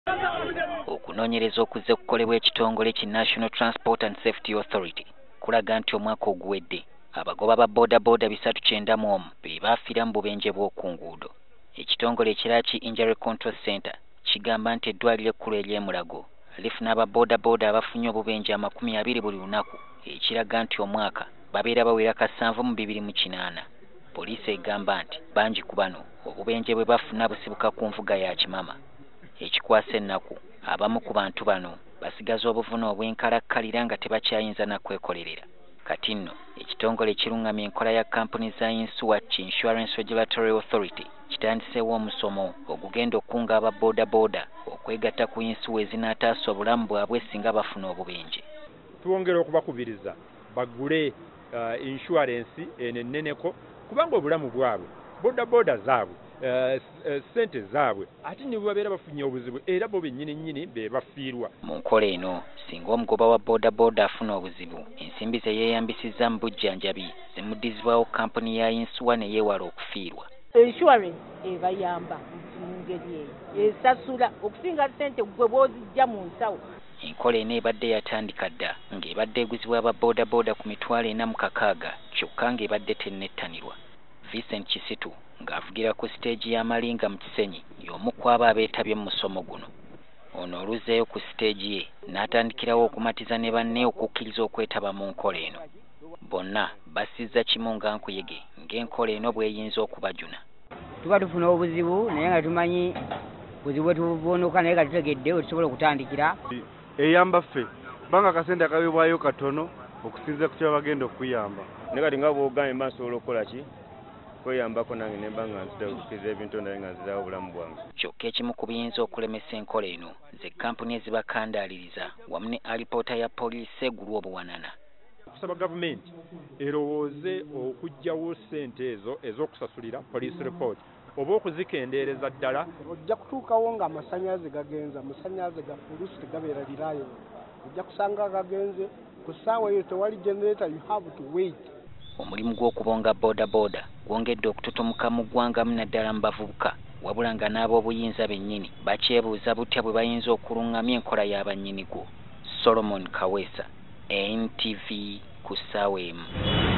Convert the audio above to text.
Okunoonyereza okuzze kukolebwa ekitongole ki National Transport and Safety Authority kulaga nti omwaka oguwedde abagoba ba bodaboda 391 be baafiira mu bubenje bw'oku nguudo. Ekitongole ekirala ki Injury Control Center kigamba nti eddwaliro ekkulu ery'e-Mulago lifuna ababodaboda abafunye obubenje 20 buli lunaku, ekiraga nti omwaka babeera bawera 7,208. Poliisi egamba nti bangi ku bano obubenje bwe bafuna busibuka ku nvuga ya kimama. Ekikwasa ennaku abamu ku bantu bano basigaza obuvune obw'enkalakkalira nga tebakyayinza na kwekolerera. Kati nno ekitongole ekirungaamya enkola ya kampuni za Yinsuwa Insurance Regulatory Authority kitandiseewo omusomo ogugenda okunga aba bodaboda okwegatta ku Yinsuwa ezinaataasa obulamu bwabwe singa bafuna obubenje. Twongera okubakubiriza bagule insurance eneneko kubanga obulamu bwabwe bodaboda zaabwe sente zaabwe ate ne babeera bafunye obuzibu era bo bennyini be bafiirwa. Mu nkola eno singa omugoba wa bodaboda afuna obuzibu, ensimbi ze yeeyambisizza mu bujjanjabi zimuddizibwawo kampuni ya Yinsuwa ne yeewala okufiirwa. Insurance ebayamba mu ngeri eyo esasula okusinga sente gwe bw'ozijja mu nsawo. Enkola eno ebadde yatandika dda ng'ebadde eguzibwa aba bodaboda ku mitwalo 460 kyokka ng'ebadde tennettanirwa. Vincent Kisitu ng'avugira ku siteegi y'amalinga mu Kisenyi y'omu ku abo abeetabye mu musomo guno. Ono oluzzeeyo ku siteegi ye n'atandikirawo okumatiza ne banne okukkiriza okwetaba mu nkola eno. Bonna basizza kimu nga nkuyege ng'enkola eno bw'eyinza okubajuna. Tuba tufuna obuzibu naye nga tumanyi buzibu bwe tubuvunuka naye nga tutegedde we tusobola okutandikira. Eyamba ffe kubanga akasente akaweebwayo katono okusinziira ku kye bagenda okuyamba. Ne kati nga bw'ogambye mba nsobola okukola ki? Kweyambako nange ne mba nga nzita okukkiriza ebintu naye nga nzirawo obulamu bwange. Kyokka ekimu ku biyinza okulemesa enkola eno ze kampuni ezibakandaaliriza wamu ne alipoota ya poliisi egulwa obuwanana. Kusaba gavumenti erowooze okuggyawo ssente ezo ez'okusasulira police report oba okuzikendeereza ddala. Ojja kutuukawo nga amasannyalaze gagenze, amasannyalaze gaffe oluusi tegabeera liraayo. Ojja kusanga gagenze ku ssaawa eyo tewali generator, you have to wait. Omulimu gw'okubonga bodaboda gwongedde okututumuka mu ggwangamu naddala mu bavubuka, wabula nga n'ab'obuyinza bennyini bakyebuuza butya bwe bayinza okulungamya enkola y'abannyini gwo. Solomon Kaweesa, NTV ku ssaawa emu.